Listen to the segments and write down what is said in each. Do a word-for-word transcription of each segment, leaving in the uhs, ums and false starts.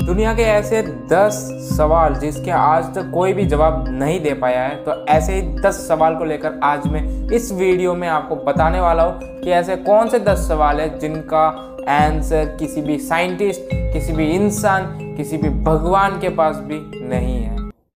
दुनिया के ऐसे दस सवाल जिसके आज तक कोई भी जवाब नहीं दे पाया है, तो ऐसे ही दस सवाल को लेकर आज मैं इस वीडियो में आपको बताने वाला हूँ कि ऐसे कौन से दस सवाल है जिनका आंसर किसी भी साइंटिस्ट, किसी भी इंसान, किसी भी भगवान के पास भी नहीं है।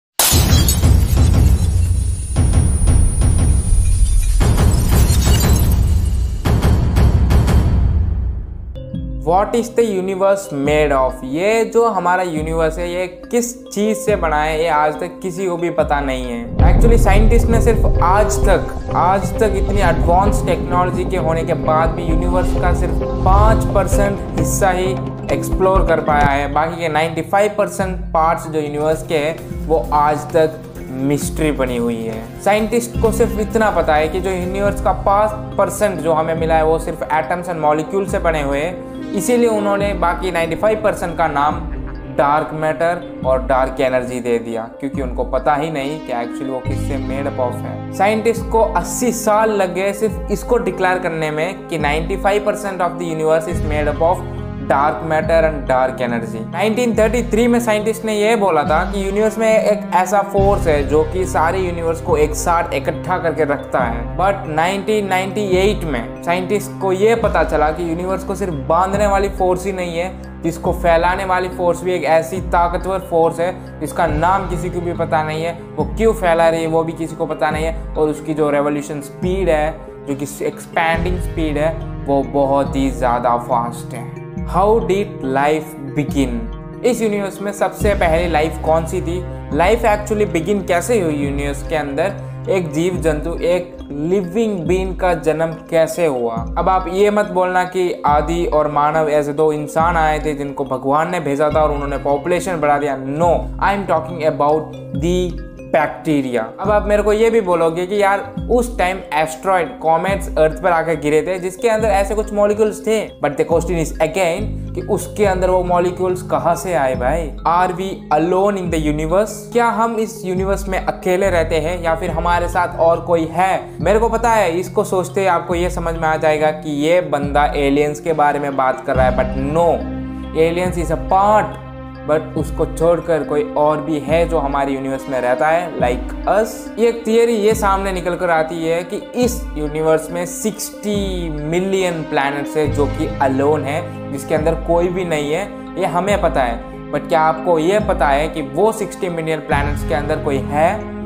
What is the universe made of? ये जो हमारा यूनिवर्स है ये किस चीज से बना है, ये आज तक किसी को भी पता नहीं है। एक्चुअली साइंटिस्ट ने सिर्फ आज तक आज तक इतनी एडवांस टेक्नोलॉजी के होने के बाद भी यूनिवर्स का सिर्फ पाँच परसेंट हिस्सा ही एक्सप्लोर कर पाया है। बाकी के पचानवे परसेंट पार्ट्स जो यूनिवर्स के हैं वो आज तक मिस्ट्री बनी हुई है। साइंटिस्ट को सिर्फ इतना पता है कि जो यूनिवर्स का पाँच परसेंट जो हमें मिला है वो सिर्फ एटम्स एंड मॉलिक्यूल से बने हुए हैं, इसीलिए उन्होंने बाकी पचानवे परसेंट का नाम डार्क मैटर और डार्क एनर्जी दे दिया, क्योंकि उनको पता ही नहीं कि एक्चुअली वो किससे मेड अप ऑफ है। साइंटिस्ट को अस्सी साल लग गए सिर्फ इसको डिक्लेयर करने में कि पचानवे percent of the universe is made up of dark matter and dark energy. उन्नीस सौ तैंतीस में साइंटिस्ट ने यह बोला था कि यूनिवर्स में एक ऐसा फोर्स है जो कि सारे यूनिवर्स को एक साथ इकट्ठा करके रखता है। बट उन्नीस सौ अट्ठानवे में साइंटिस्ट को यह पता चला कि यूनिवर्स को सिर्फ बांधने वाली फोर्स ही नहीं है, जिसको फैलाने वाली फोर्स भी एक ऐसी ताकतवर फोर्स है जिसका नाम किसी को भी पता नहीं है। वो क्यों फैला रही है वो भी किसी को पता नहीं है, और उसकी जो रेवोल्यूशन स्पीड है, जो कि एक्सपैंडिंग स्पीड है, वो बहुत ही ज़्यादा फास्ट है। How did life begin? इस यूनिवर्स में सबसे पहले लाइफ कौन सी थी? लाइफ एक्चुअली बिगिन कैसे हुई यूनिवर्स के अंदर? एक जीव जंतु, एक लिविंग बीइंग का जन्म कैसे हुआ? अब आप ये मत बोलना कि आदि और मानव ऐसे दो इंसान आए थे जिनको भगवान ने भेजा था और उन्होंने पॉपुलेशन बढ़ा दिया। No, I am talking about the bacteria. अब आप मेरे को ये भी बोलोगे कि यार उस टाइम एस्ट्रॉइड कॉमेट्स अर्थ पर आकर गिरे थे जिसके अंदर ऐसे कुछ मॉलिक्यूल्स थे, but the question is again कि उसके अंदर वो मॉलिक्यूल्स कहाँ से आए भाई? Are we alone in the universe? क्या हम इस यूनिवर्स में अकेले रहते हैं या फिर हमारे साथ और कोई है? मेरे को पता है इसको सोचते आपको ये समझ में आ जाएगा कि ये बंदा एलियंस के बारे में बात कर रहा है, but no, aliens is a part, but उसको छोड़कर कोई और भी है जो हमारे यूनिवर्स में रहता है, लाइक अस। ये थियरी ये सामने निकल कर आती है कि इस यूनिवर्स में साठ मिलियन प्लैनेट्स है जो कि अलोन है, जिसके अंदर कोई भी नहीं है। ये हमें पता है, बट क्या आपको ये पता है कि वो साठ मिलियन प्लैनेट्स के अंदर कोई है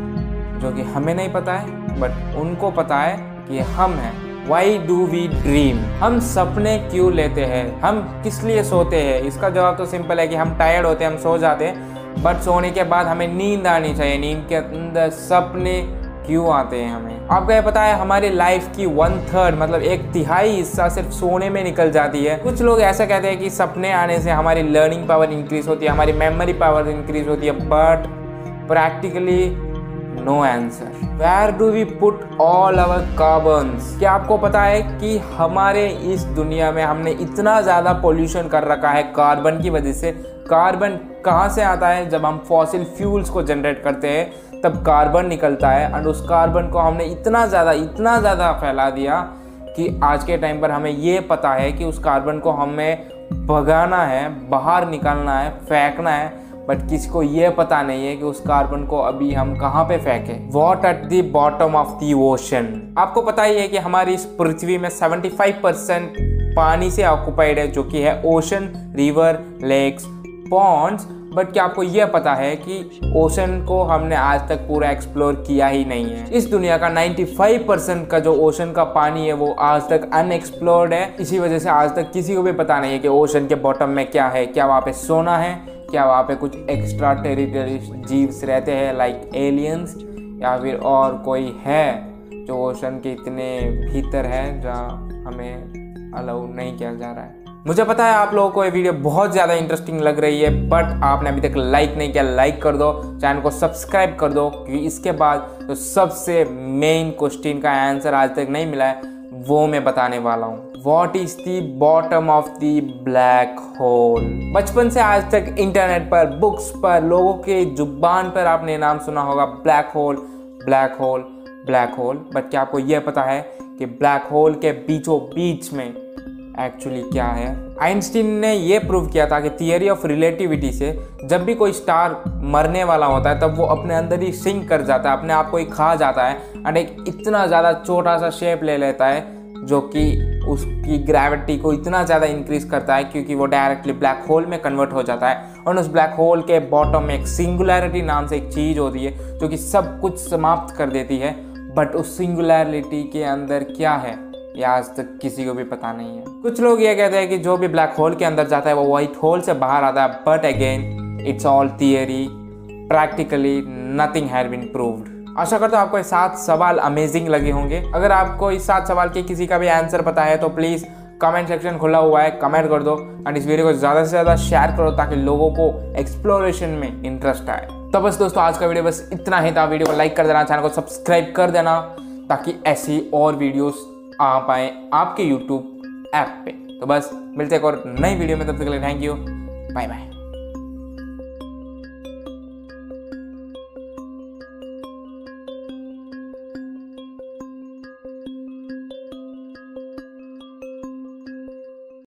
जो कि हमें नहीं पता है, बट उनको पता है कि हम हैं। Why do we dream? हम सपने क्यों लेते हैं? हम किस लिए सोते हैं? इसका जवाब तो सिंपल है कि हम टायर्ड होते हैं, हम सो जाते हैं, बट सोने के बाद हमें नींद आनी चाहिए। नींद के अंदर सपने क्यों आते हैं हमें? आपको ये पता है हमारी लाइफ की वन थर्ड मतलब एक तिहाई हिस्सा सिर्फ सोने में निकल जाती है। कुछ लोग ऐसा कहते हैं कि सपने आने से हमारी लर्निंग पावर इंक्रीज होती है, हमारी मेमोरी पावर इंक्रीज होती है, but practically no answer. Where do we put all our carbons? क्या आपको पता है कि हमारे इस दुनिया में हमने इतना ज़्यादा पोल्यूशन कर रखा है कार्बन की वजह से? कार्बन कहाँ से आता है? जब हम फॉसिल फ्यूल्स को जनरेट करते हैं तब कार्बन निकलता है, और उस कार्बन को हमने इतना ज़्यादा इतना ज़्यादा फैला दिया कि आज के टाइम पर हमें ये पता है कि उस कार्बन को हमें भगाना है, बाहर निकालना है, फेंकना है, बट किसी को ये पता नहीं है कि उस कार्बन को अभी हम कहाँ पे फेंकें। What at the bottom of the ocean? आपको पता ही है कि हमारी इस पृथ्वी में पचहत्तर परसेंट पानी से ऑक्युपाइड है, जो कि है ocean, river, lakes, ponds. But क्या आपको यह पता है कि ओशन को हमने आज तक पूरा एक्सप्लोर किया ही नहीं है? इस दुनिया का पचानवे परसेंट का जो ओशन का पानी है वो आज तक अनएक्सप्लोर्ड है। इसी वजह से आज तक किसी को भी पता नहीं है कि ओशन के बॉटम में क्या है। क्या वहाँ पे सोना है? क्या वहाँ पे कुछ एक्स्ट्रा टेरिटरी जीव्स रहते हैं लाइक एलियंस, या फिर और कोई है जो ओशन के इतने भीतर है जहाँ हमें अलाउ नहीं किया जा रहा है? मुझे पता है आप लोगों को ये वीडियो बहुत ज़्यादा इंटरेस्टिंग लग रही है, बट आपने अभी तक लाइक नहीं किया, लाइक कर दो, चैनल को सब्सक्राइब कर दो, क्योंकि इसके बाद जो सबसे मेन क्वेश्चन का आंसर आज तक नहीं मिला है वो मैं बताने वाला हूँ। What is the bottom of the black hole? बचपन से आज तक इंटरनेट पर, बुक्स पर, लोगों के जुबान पर आपने नाम सुना होगा black hole, black hole, black hole. But क्या आपको यह पता है कि ब्लैक होल के बीचों बीच में एक्चुअली क्या है। आइंस्टीन ने ये प्रूव किया था कि थियरी ऑफ रिलेटिविटी से जब भी कोई स्टार मरने वाला होता है तब वो अपने अंदर ही सिंक कर जाता है, अपने आप को ही खा जाता है एंड एक इतना ज़्यादा छोटा सा शेप ले लेता है जो कि उसकी ग्रेविटी को इतना ज़्यादा इंक्रीज करता है क्योंकि वो डायरेक्टली ब्लैक होल में कन्वर्ट हो जाता है। और उस ब्लैक होल के बॉटम में एक सिंगुलैरिटी नाम से एक चीज़ होती है जो कि सब कुछ समाप्त कर देती है। बट उस सिंगुलैरिटी के अंदर क्या है ये आज तक किसी को भी पता नहीं है। कुछ लोग ये कहते हैं कि जो भी ब्लैक होल के अंदर जाता है वो व्हाइट होल से बाहर आता है, but again it's all theory, practically nothing has been proved. आशा करता हूँ आपको ये सात सवाल अमेजिंग लगे होंगे। अगर आपको इस सात सवाल के किसी का भी आंसर पता है तो प्लीज़ कमेंट सेक्शन खुला हुआ है, कमेंट कर दो एंड इस वीडियो को ज़्यादा से ज़्यादा शेयर करो ताकि लोगों को एक्सप्लोरेशन में इंटरेस्ट आए। तो बस दोस्तों आज का वीडियो बस इतना ही था। वीडियो को लाइक कर देना, चैनल को सब्सक्राइब कर देना ताकि ऐसी और वीडियोस आ पाए आपके यूट्यूब ऐप पे। तो बस मिलते हैं एक और नई वीडियो में, तब तक के लिए थैंक यू, बाय बाय।